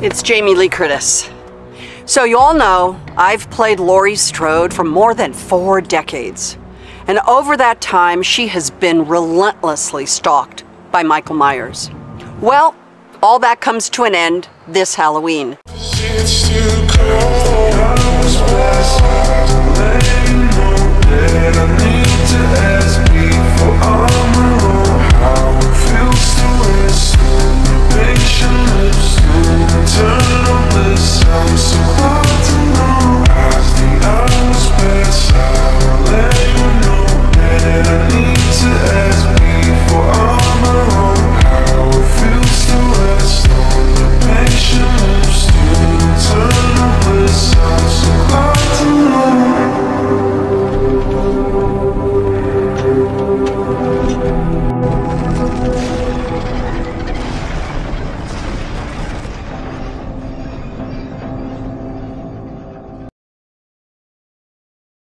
It's Jamie Lee Curtis. So you all know I've played Laurie Strode for more than 4 decades. And over that time, she has been relentlessly stalked by Michael Myers. Well, all that comes to an end this Halloween. It's too cold. I need to ask me for all.